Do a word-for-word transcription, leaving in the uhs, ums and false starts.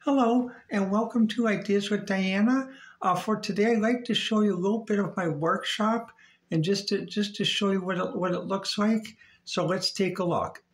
Hello and welcome to Ideas with Diana. Uh, for today, I'd like to show you a little bit of my workshop and just to just to show you what it, what it looks like. So let's take a look.